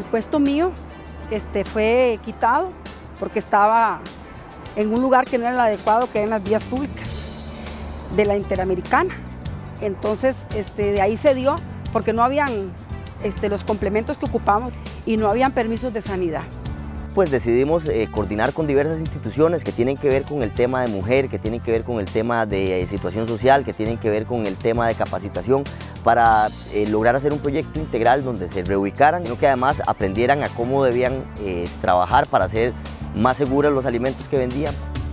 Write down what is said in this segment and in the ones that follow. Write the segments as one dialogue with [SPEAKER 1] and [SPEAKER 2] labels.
[SPEAKER 1] puesto mío fue quitado porque estaba en un lugar que no era el adecuado, que eran las vías públicas de la Interamericana. Entonces, de ahí se dio porque no habían los complementos que ocupamos y no habían permisos de sanidad.
[SPEAKER 2] Pues decidimos coordinar con diversas instituciones que tienen que ver con el tema de mujer, que tienen que ver con el tema de situación social, que tienen que ver con el tema de capacitación, para lograr hacer un proyecto integral donde se reubicaran, sino que además aprendieran a cómo debían trabajar para hacer más seguros los alimentos que vendían.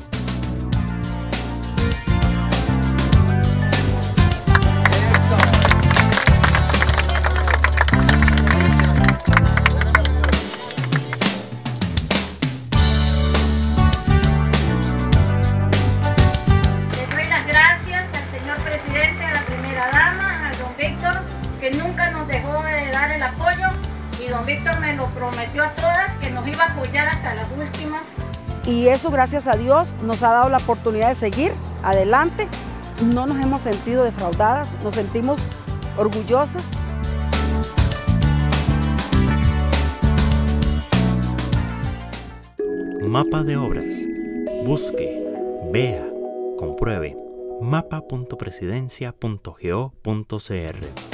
[SPEAKER 3] Que nunca nos dejó de dar el apoyo, y don Víctor me lo prometió a todas que nos iba a apoyar hasta las últimas.
[SPEAKER 1] Y eso, gracias a Dios, nos ha dado la oportunidad de seguir adelante. No nos hemos sentido defraudadas, nos sentimos orgullosas.
[SPEAKER 4] Mapa de obras. Busque, vea, compruebe. mapa.presidencia.go.cr